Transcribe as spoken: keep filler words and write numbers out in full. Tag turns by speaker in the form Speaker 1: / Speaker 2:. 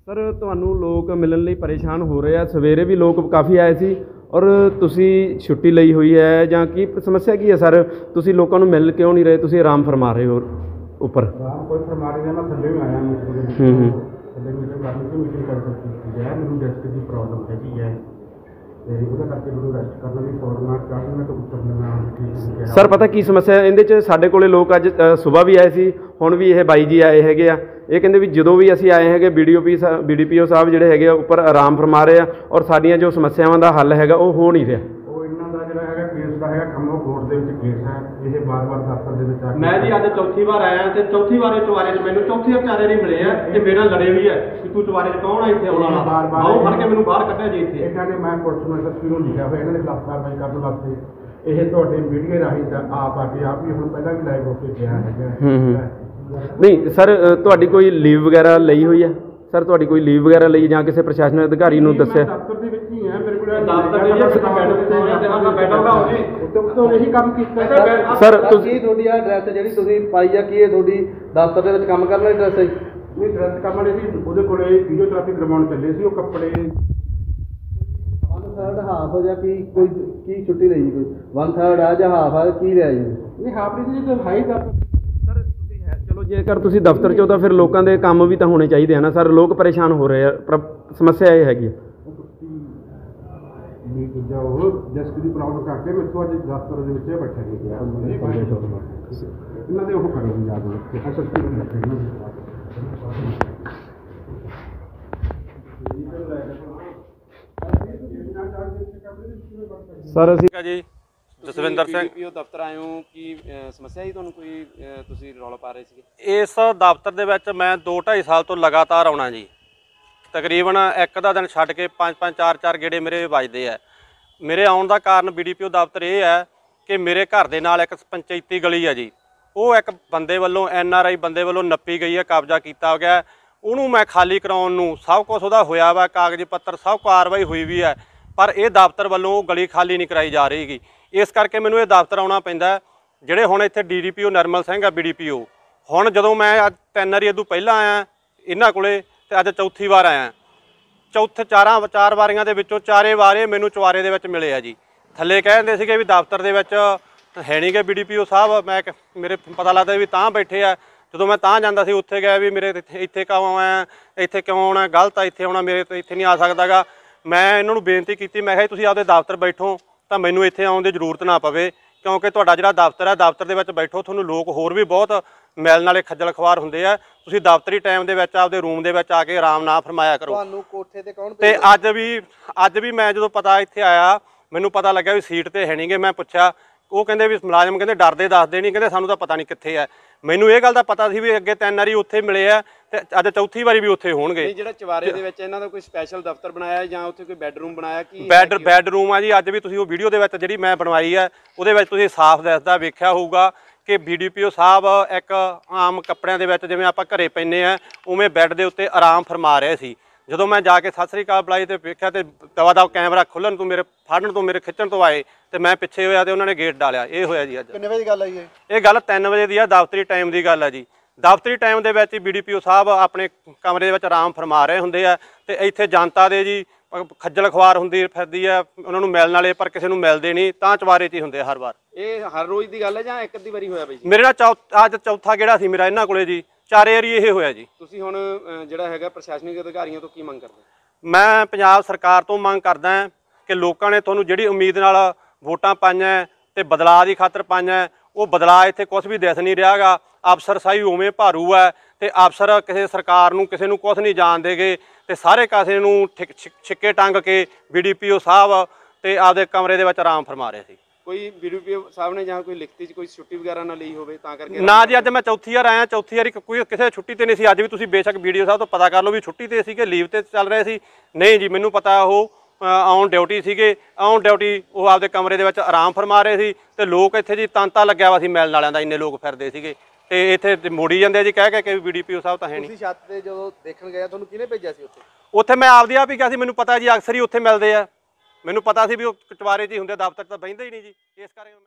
Speaker 1: Sir ਤੁਹਾਨੂੰ ਲੋਕ ਮਿਲਣ ਲਈ ਪਰੇਸ਼ਾਨ ਹੋ ਰਹੇ ਆ, ਸਵੇਰੇ ਵੀ ਲੋਕ ਕਾਫੀ ਆਏ ਸੀ ਔਰ ਤੁਸੀਂ ਛੁੱਟੀ ਲਈ ਹੋਈ ਹੈ ਜਾਂ ਕੀ ਸਮੱਸਿਆ ਕੀ ਹੈ ਸਰ? ਤੁਸੀਂ ਲੋਕਾਂ ਨੂੰ ਮਿਲ ਕਿਉਂ ਨਹੀਂ ਰਹੇ? ਤੁਸੀਂ ਆਰਾਮ ਫਰਮਾ ਰਹੇ ਹੋ ਉੱਪਰ?
Speaker 2: ਆਰਾਮ ਕੋਈ ਫਰਮਾ ਰਹੇ ਮੈਂ ਥੱਲੇ ਵੀ ਆਇਆ
Speaker 1: ਹੂੰ ਹੂੰ
Speaker 2: ਥੱਲੇ ਮੀਟਿੰਗ ਕਰਨੀ ਸੀ, ਮੀਟਿੰਗ ਕਰ ਸਕਤੀ ਹੈ। ਮੈਨੂੰ ਡੈਸਕ ਦੀ ਪ੍ਰੋਬਲਮ ਹੈਗੀ ਹੈ ਤੇ ਉਹਦਾ ਕਰਕੇ ਮੈਨੂੰ ਰੈਸਟ ਕਰਨਾ ਵੀ ਫੋਰਨਾ ਚੜ੍ਹਨਾ ਤੋਂ ਉਤਰਨਾ ਠੀਕ ਹੈ।
Speaker 1: ਸਰ ਪਤਾ ਕੀ ਸਮੱਸਿਆ ਇਹਦੇ 'ਚ? ਸਾਡੇ ਕੋਲੇ ਲੋਕ ਅੱਜ ਸੁਬਾਹ ਵੀ ਆਏ ਸੀ, ਹੁਣ ਵੀ ਇਹ ਬਾਈ ਜੀ ਆਏ ਹੈਗੇ ਆ। ਇਹ ਕਹਿੰਦੇ ਵੀ ਜਦੋਂ ਵੀ ਅਸੀਂ ਆਏ ਹੈਗੇ B D O P B D P O ਸਾਹਿਬ ਜਿਹੜੇ ਹੈਗੇ ਆ ਉੱਪਰ ਆਰਾਮ ਫਰਮਾ ਰਹੇ ਆ ਔਰ ਸਾਡੀਆਂ ਜੋ ਸਮੱਸਿਆਵਾਂ ਦਾ ਹੱਲ ਹੈਗਾ ਉਹ ਹੋ ਨਹੀਂ ਰਿਹਾ।
Speaker 2: ਉਹ ਇਹਨਾਂ ਦਾ ਜਿਹੜਾ ਹੈਗਾ ਕੇਸ ਦਾ ਹੈਗਾ ਕੰਮ ਉਹ ਕੋਰਟ ਦੇ ਵਿੱਚ ਕੇਸ ਹੈ। ਇਹ ਬਾਰ-ਬਾਰ ਦਫ਼ਤਰ ਦੇ ਵਿੱਚ ਆ
Speaker 3: ਮੈਂ ਜੀ ਅੱਜ ਚੌਥੀ ਵਾਰ ਆਇਆ ਤੇ ਚੌਥੀ ਵਾਰ ਚੁਬਾਰੇ 'ਚ ਮੈਨੂੰ ਚੌਥੇ ਵਿਚਾਰੇ ਨਹੀਂ ਮਿਲੇ ਆ ਤੇ ਮੇਰਾ ਲੜੇ ਵੀ ਹੈ ਕਿ ਤੂੰ ਚੁਬਾਰੇ 'ਚ ਕੌਣ ਆ ਇੱਥੇ ਆਉਣ ਵਾਲਾ? ਆਓ ਫੜ ਕੇ ਮੈਨੂੰ ਬਾਹਰ ਕੱਢਿਆ ਜੀ ਇੱਥੇ।
Speaker 2: ਇਹਨਾਂ ਨੇ ਮੈਂ ਪੁਲਿਸ ਨੂੰ ਐਸ ਐਸ ਪੀ ਨੂੰ ਲਿਖਿਆ ਹੋਇਆ ਇਹਨਾਂ ਦੇ ਖਿਲਾਫ ਕਾਰਵਾਈ ਕਰਨ ਵਾਸਤੇ। ਇਹ ਤੁਹਾਡੇ ਮੀਡੀਆ ਰਾਹੀਂ ਤਾਂ ਆਪ ਆ ਕੇ ਆਪ ਵੀ ਹੁਣ ਪਹਿਲਾਂ ਵੀ ਲਾਈਵ ਹੋ ਕੇ ਗਿਆ ਹੈਗਾ।
Speaker 1: ਨਹੀਂ ਸਰ, ਤੁਹਾਡੀ ਕੋਈ ਲੀਵ ਵਗੈਰਾ ਲਈ ਹੋਈ ਹੈ ਸਰ? ਤੁਹਾਡੀ ਕੋਈ ਲੀਵ ਵਗੈਰਾ ਲਈ ਜਾਂ ਕਿਸੇ ਪ੍ਰਸ਼ਾਸਨਿਕ ਅਧਿਕਾਰੀ ਨੂੰ ਦੱਸਿਆ?
Speaker 2: ਦਫ਼ਤਰ ਦੇ ਵਿੱਚ ਹੀ ਹੈ, ਮੇਰੇ ਕੋਲ
Speaker 3: ਦਫ਼ਤਰ ਦੇ ਵਿੱਚ ਬੈਠ ਤੇ ਆਹ ਬੈਠੋਗਾ ਉਹਨੇ
Speaker 2: ਉੱਤੇ ਉੱਤੇ ਇਹੀ ਕੰਮ ਕੀਤਾ
Speaker 1: ਸਰ। ਤੁਸੀਂ
Speaker 4: ਤੁਹਾਡੀ ਆ ਐਡਰੈਸ ਜਿਹੜੀ ਤੁਸੀਂ ਪਾਈ ਆ ਕੀ ਇਹ ਤੁਹਾਡੀ ਦਫ਼ਤਰ ਦੇ ਵਿੱਚ ਕੰਮ ਕਰਨ ਵਾਲੀ ਐਡਰੈਸ ਹੈ?
Speaker 2: ਨਹੀਂ ਡਰੈਸ ਕੰਮ ਵਾਲੇ ਸੀ, ਉਹਦੇ ਕੋਲੇ ਫਿਜ਼ੀਓਥੈਰੇਪੀ ਕਰਵਾਉਣ ਚੱਲੇ ਸੀ। ਉਹ ਕੱਪੜੇ
Speaker 4: ਵਨ ਥਰਡ ਹਾਫ ਜਾਂ ਕੀ ਕੋਈ ਕੀ ਛੁੱਟੀ ਲਈ ਜੀ? ਕੋਈ ਵਨ ਥਰਡ ਆ ਜਾਂ ਹਾਫ ਆ ਕੀ ਲਿਆ ਜੀ?
Speaker 2: ਨਹੀਂ ਹਾਫ ਨਹੀਂ ਜੀ, ਹਾਈ ਦਾ
Speaker 1: ਸਰ ਤੁਸੀਂ ਹੈ ਚਲੋ ਜੇਕਰ ਤੁਸੀਂ ਦਫ਼ਤਰ 'ਚੋਂ ਤਾਂ ਫਿਰ ਲੋਕਾਂ ਦੇ ਕੰਮ ਵੀ ਤਾਂ ਹੋਣੇ ਚਾਹੀਦੇ ਆ ਨਾ ਸਰ। ਲੋਕ ਪਰੇਸ਼ਾਨ ਹੋ ਰਹੇ ਆ, ਪਰ ਸਮੱਸਿਆ ਇਹ ਹੈਗੀ
Speaker 2: ਉਹ ਡੈਸਕ ਦੀ ਪ੍ਰੋਬਲਮ ਕਰਕੇ ਮੈਥੋਂ ਅੱਜ ਦਫ਼ਤਰ ਦੇ ਵਿੱਚ ਬੈਠਾ ਨਹੀਂ ਗਿਆ। ਇਹਨਾਂ ਦੇ ਉਹ ਕਰੋ ਯਾਦ ਰੱਖੋ ਐਸ ਐਸ ਪੀ ਨੂੰ ਰੱਖੇ
Speaker 1: ਸਰ। ਅਸੀਂ
Speaker 5: ਜੀ ਜਸਵਿੰਦਰ ਸਿੰਘ
Speaker 1: ਪੀਓ ਦਫ਼ਤਰ ਆਏ ਹੋ, ਕੀ ਸਮੱਸਿਆ ਜੀ ਤੁਹਾਨੂੰ? ਕੋਈ ਤੁਸੀਂ ਰੌਲਾ ਪਾ ਰਹੇ ਸੀਗੇ?
Speaker 5: ਇਸ ਦਫ਼ਤਰ ਦੇ ਵਿੱਚ ਮੈਂ ਦੋ ਢਾਈ ਸਾਲ ਤੋਂ ਲਗਾਤਾਰ ਆਉਣਾ ਜੀ। ਤਕਰੀਬਨ ਇੱਕ ਦਾ ਦਿਨ ਛੱਡ ਕੇ ਪੰਜ ਪੰਜ ਚਾਰ ਚਾਰ ਗੇੜੇ ਮੇਰੇ ਵੱਜਦੇ ਆ। ਮੇਰੇ ਆਉਣ ਦਾ ਕਾਰਨ ਬੀ ਡੀ ਪੀ ਓ ਦਫ਼ਤਰ ਇਹ ਹੈ ਕਿ ਮੇਰੇ ਘਰ ਦੇ ਨਾਲ ਇੱਕ ਪੰਚਾਇਤੀ ਗਲੀ ਹੈ ਜੀ, ਉਹ ਇੱਕ ਬੰਦੇ ਵੱਲੋਂ ਐਨ ਆਰ ਆਈ ਬੰਦੇ ਵੱਲੋਂ ਨੱਪੀ ਗਈ ਹੈ, ਕਬਜ਼ਾ ਕੀਤਾ ਗਿਆ। ਉਹਨੂੰ ਮੈਂ ਖਾਲੀ ਕਰਾਉਣ ਨੂੰ ਸਭ ਕੁਛ ਉਹਦਾ ਹੋਇਆ ਵਾ, ਕਾਗਜ਼ ਪੱਤਰ ਸਭ ਕਾਰਵਾਈ ਹੋਈ ਵੀ ਹੈ, ਪਰ ਇਹ ਦਫ਼ਤਰ ਵੱਲੋਂ ਉਹ ਗਲੀ ਖਾਲੀ ਨਹੀਂ ਕਰਾਈ ਜਾ ਰਹੀ ਗੀ। ਇਸ ਕਰਕੇ ਮੈਨੂੰ ਇਹ ਦਫ਼ਤਰ ਆਉਣਾ ਪੈਂਦਾ। ਜਿਹੜੇ ਹੁਣ ਇੱਥੇ D D P O Nirmal Singh ਆ, ਬੀ ਡੀ ਪੀ ਓ, ਹੁਣ ਜਦੋਂ ਮੈਂ ਅੱਜ ਤਿੰਨ ਵਾਰੀ ਇਦੋਂ ਪਹਿਲਾਂ ਆਇਆ ਇਹਨਾਂ ਕੋਲੇ ਤੇ ਅੱਜ ਚੌਥੀ ਵਾਰ ਆਇਆ। ਚੌਥੇ ਚਾਰਾਂ ਚਾਰ ਵਾਰੀਆਂ ਦੇ ਵਿੱਚੋਂ ਚਾਰੇ ਵਾਰੇ ਮੈਨੂੰ ਚੁਬਾਰੇ ਦੇ ਵਿੱਚ ਮਿਲੇ ਆ ਜੀ। ਥੱਲੇ ਕਹਿ ਦਿੰਦੇ ਸੀਗੇ ਵੀ ਦਫ਼ਤਰ ਦੇ ਵਿੱਚ ਹੈ ਨਹੀਂ ਗੇ ਬੀ ਡੀ ਪੀ ਓ ਸਾਹਿਬ। ਮੈਂ ਮੇਰੇ ਪਤਾ ਲੱਗਦਾ ਵੀ ਤਾਂ ਬੈਠੇ ਆ। ਜਦੋਂ ਮੈਂ ਤਾਂ ਜਾਂਦਾ ਸੀ ਉੱਥੇ ਗਿਆ ਵੀ ਮੇਰੇ ਇੱਥੇ ਕਿਉਂ ਆਇਆ, ਇੱਥੇ ਕਿਉਂ ਆਉਣਾ, ਗਲਤ ਆ ਇੱਥੇ ਆਉਣਾ, ਮੇਰੇ ਤੋਂ ਇੱਥੇ ਨਹੀਂ ਆ ਸਕਦਾ ਗਾ। ਮੈਂ ਇਹਨਾਂ ਨੂੰ ਬੇਨਤੀ ਕੀਤੀ, ਮੈਂ ਕਿਹਾ ਤੁਸੀਂ ਆਪਦੇ ਦਫ਼ਤਰ ਬੈਠੋ ਤਾਂ ਮੈਨੂੰ ਇੱਥੇ ਆਉਣ ਦੀ ਜ਼ਰੂਰਤ ਨਾ ਪਵੇ, ਕਿਉਂਕਿ ਤੁਹਾਡਾ ਜਿਹੜਾ ਦਫ਼ਤਰ ਹੈ ਦਫ਼ਤਰ ਦੇ ਵਿੱਚ ਬੈਠੋ, ਤੁਹਾਨੂੰ ਲੋਕ ਹੋਰ ਵੀ ਬਹੁਤ ਮਿਲਣ ਵਾਲੇ ਖੱਜਲ ਖਵਾਰ ਹੁੰਦੇ ਆ। ਤੁਸੀਂ ਦਫ਼ਤਰੀ ਟਾਈਮ ਦੇ ਵਿੱਚ ਆਪਦੇ ਰੂਮ ਦੇ ਵਿੱਚ ਆ ਕੇ ਆਰਾਮ ਨਾ ਫਰਮਾਇਆ ਕਰੋ।
Speaker 4: ਤੁਹਾਨੂੰ ਕੋਠੇ ਤੇ ਕੌਣ?
Speaker 5: ਤੇ ਅੱਜ ਵੀ ਅੱਜ ਵੀ ਮੈਂ ਜਦੋਂ ਪਤਾ ਇੱਥੇ ਆਇਆ ਮੈਨੂੰ ਪਤਾ ਲੱਗਿਆ ਵੀ ਸੀਟ ਤੇ ਹੈ ਨਹੀਂਗੇ। ਮੈਂ ਪੁੱਛਿਆ, ਉਹ ਕਹਿੰਦੇ ਵੀ ਮੁਲਾਜ਼ਮ ਕਹਿੰਦੇ ਡਰਦੇ ਦੱਸਦੇ ਨਹੀਂ, ਕਹਿੰਦੇ ਸਾਨੂੰ ਤਾਂ ਪਤਾ ਨਹੀਂ ਕਿੱਥੇ ਹੈ। ਮੈਨੂੰ ਇਹ ਗੱਲ ਦਾ ਪਤਾ ਸੀ ਵੀ ਅੱਗੇ ਤਿੰਨ ਵਾਰੀ ਉੱਥੇ ਮਿਲੇ ਆ ਤੇ ਅੱਜ ਚੌਥੀ ਵਾਰੀ ਵੀ ਉੱਥੇ ਹੋਣਗੇ।
Speaker 1: ਜਿਹੜਾ ਚੁਬਾਰੇ ਦੇ ਵਿੱਚ ਇਹਨਾਂ ਦਾ ਕੋਈ ਸਪੈਸ਼ਲ ਦਫ਼ਤਰ ਬਣਾਇਆ ਜਾਂ ਉੱਥੇ ਕੋਈ ਬੈੱਡਰੂਮ ਬਣਾਇਆ? ਕੀ
Speaker 5: ਬੈੱਡ ਬੈੱਡਰੂਮ ਆ ਜੀ। ਅੱਜ ਵੀ ਤੁਸੀਂ ਉਹ ਵੀਡੀਓ ਦੇ ਵਿੱਚ ਜਿਹੜੀ ਮੈਂ ਬਣਵਾਈ ਹੈ ਉਹਦੇ ਵਿੱਚ ਤੁਸੀਂ ਸਾਫ਼ ਦਿਸਦਾ ਵੇਖਿਆ ਹੋਊਗਾ ਕਿ ਬੀ ਡੀ ਪੀ ਓ ਸਾਹਿਬ ਇੱਕ ਆਮ ਕੱਪੜਿਆਂ ਦੇ ਵਿੱਚ ਜਿਵੇਂ ਆਪਾਂ ਘਰੇ ਪੈਂਦੇ ਆ ਉਵੇਂ ਬੈੱਡ ਦੇ ਉੱਤੇ ਆਰਾਮ ਫਰਮਾ ਰਹੇ ਸੀ। ਜਦੋਂ ਮੈਂ ਜਾ ਕੇ ਸਤਿ ਸ੍ਰੀ ਅਕਾਲ ਬੁਲਾਈ ਤੇ ਵੇਖਿਆ ਤੇ ਦਵਾ ਦਵ ਕੈਮਰਾ ਖੁੱਲ੍ਹਣ ਤੋਂ ਮੇਰੇ ਫੜਨ ਤੋਂ ਮੇਰੇ ਖਿੱਚਣ ਤੋਂ ਆਏ ਤੇ ਮੈਂ ਪਿੱਛੇ ਹੋਇਆ ਤੇ ਉਹਨਾਂ ਨੇ ਗੇਟ ਡਾਲਿਆ। ਇਹ ਹੋਇਆ ਜੀ ਅੱਜ।
Speaker 4: ਕਿੰਨੇ ਵਜੇ ਦੀ ਗੱਲ ਆਈ ਹੈ
Speaker 5: ਇਹ ਗੱਲ ਤਿੰਨ ਵਜੇ ਦੀ ਆ, ਦਫ਼ਤਰੀ ਟਾਈਮ ਦੀ ਗੱਲ ਆ ਜੀ। ਦਫ਼ਤਰੀ ਟਾਈਮ ਦੇ ਵਿੱਚ ਬੀ ਡੀ ਪੀ ਓ ਸਾਹਿਬ ਆਪਣੇ ਕਮਰੇ ਦੇ ਵਿੱਚ ਆਰਾਮ ਫਰਮਾ ਰਹੇ ਹੁੰਦੇ ਆ ਤੇ ਇੱਥੇ ਜਨਤਾ ਦੇ ਜੀ ਖੱਜਲ ਖਵਾਰ ਹੁੰਦੀ ਫਿਰਦੀ ਆ, ਉਹਨਾਂ ਨੂੰ ਮਿਲਣ ਵਾਲੇ ਪਰ ਕਿਸੇ ਨੂੰ ਮਿਲਦੇ ਨਹੀਂ, ਤਾਂ ਚੁਬਾਰੇ 'ਚ ਹੀ ਹੁੰਦੇ ਆ ਹਰ ਵਾਰ।
Speaker 1: ਇਹ ਹਰ ਰੋਜ਼ ਦੀ ਗੱਲ ਹੈ ਜਾਂ ਇੱਕ ਅੱਧੀ ਵਾਰੀ ਹੋਇਆ ਬਈ ਜੀ?
Speaker 5: ਮੇਰੇ ਨਾਲ ਚੌ ਅੱਜ ਚੌਥਾ ਗੇੜਾ ਸੀ ਮੇਰਾ ਇਹਨਾਂ ਕੋਲੇ ਜੀ। ਚਾਰੇ ਵਾਰੀ ਇਹ ਹੋਇਆ ਜੀ।
Speaker 1: ਤੁਸੀਂ ਹੁਣ ਜਿਹੜਾ ਹੈਗਾ ਪ੍ਰਸ਼ਾਸਨਿਕ ਅਧਿਕਾਰੀਆਂ ਤੋਂ ਕੀ ਮੰਗ ਕਰਦੇ?
Speaker 5: ਮੈਂ ਪੰਜਾਬ ਸਰਕਾਰ ਤੋਂ ਮੰਗ ਕਰਦਾ ਕਿ ਲੋਕਾਂ ਨੇ ਤੁਹਾਨੂੰ ਜਿਹੜੀ ਉਮੀਦ ਨਾਲ ਵੋਟਾਂ ਪਾਈਆਂ ਤੇ ਬਦਲਾਅ ਦੀ ਖਾਤਰ ਪਾਈਆਂ, ਉਹ ਬਦਲਾਅ ਇੱਥੇ ਕੁਛ ਵੀ ਦਿਸ ਨਹੀਂ ਰਿਹਾ ਗਾ। ਅਫਸਰਸ਼ਾਹੀ ਉਵੇਂ ਭਾਰੂ ਹੈ ਤੇ ਅਫਸਰ ਕਿਸੇ ਸਰਕਾਰ ਨੂੰ ਕਿਸੇ ਨੂੰ ਕੁਛ ਨਹੀਂ ਜਾਣਦੇਗੇ ਤੇ ਸਾਰੇ ਕਾਸੇ ਨੂੰ ਛਿੱਕੇ ਟੰਗ ਕੇ ਬੀ ਡੀ ਪੀ ਓ ਸਾਹਿਬ ਤੇ ਆਪਦੇ ਕਮਰੇ ਦੇ ਵਿੱਚ ਆਰਾਮ ਫਰਮਾ ਰਹੇ ਸੀ।
Speaker 1: ਕੋਈ ਬੀ ਡੀ ਪੀ ਓ ਸਾਹਿਬ ਨੇ ਜਾਂ ਕੋਈ ਲਿਖਤੀ 'ਚ ਕੋਈ ਛੁੱਟੀ ਵਗੈਰਾ ਨਾ ਲਈ ਹੋਵੇ ਤਾਂ ਕਰਕੇ?
Speaker 5: ਨਾ ਜੀ, ਅੱਜ ਮੈਂ ਚੌਥੀ ਵਾਰ ਆਇਆ। ਚੌਥੀ ਵਾਰੀ ਕੋਈ ਕਿਸੇ ਛੁੱਟੀ ਤੇ ਨਹੀਂ ਸੀ। ਅੱਜ ਵੀ ਤੁਸੀਂ ਬੇਸ਼ੱਕ ਵੀਡੀਓ ਸਾਹਿਬ ਤੋਂ ਪਤਾ ਕਰ ਲਓ ਵੀ ਛੁੱਟੀ ਤੇ ਸੀਗੇ, ਲੀਵ ਤੇ ਚੱਲ ਰਹੇ ਸੀ। ਨਹੀਂ ਜੀ, ਮੈਨੂੰ ਪਤਾ ਉਹ ਔਨ ਡਿਊਟੀ ਸੀਗੇ। ਔਨ ਡਿਊਟੀ ਉਹ ਆਪਦੇ ਕਮਰੇ ਦੇ ਵਿੱਚ ਆਰਾਮ ਫਰਮਾ ਰਹੇ ਸੀ ਤੇ ਲੋਕ ਇੱਥੇ ਜੀ ਤਾਂਤਾ ਲੱਗਿਆ ਵਾ ਸੀ ਮਿਲਣ ਵਾਲਿਆਂ ਦਾ, ਇੰਨੇ ਲੋਕ ਫਿਰਦੇ ਸੀਗੇ ਤੇ ਇੱਥੇ ਮੋੜੀ ਜਾਂਦੇ ਜੀ ਕਹਿ ਕੇ ਕਿ ਬੀ ਡੀ ਪੀ ਓ ਸਾਹਿਬ ਤਾਂ ਹੈ ਨਹੀਂ।
Speaker 4: ਤੁਸੀਂ ਛੱਤ ਤੇ ਜਦੋਂ ਦੇਖਣ ਗਏ ਤੁਹਾਨੂੰ ਕਿਹਨੇ ਭੇਜਿਆ ਸੀ ਉੱਥੇ?
Speaker 5: ਉੱਥੇ ਮੈਂ ਆਪਦੀ ਆਪ ਹੀ ਕਿਹਾ ਸੀ, ਮੈਨੂੰ ਪਤਾ ਜੀ ਅਕਸਰ ਹੀ ਉੱਥੇ ਮਿਲਦੇ ਆ। ਮੈਨੂੰ ਪਤਾ ਸੀ ਵੀ ਉਹ ਚੁਬਾਰੇ 'ਚ ਹੀ ਹੁੰਦੇ, ਦਫ਼ਤਰ ਤਾਂ ਬਹਿੰਦੇ ਹੀ ਨਹੀਂ ਜੀ। ਇਸ ਕਰਕੇ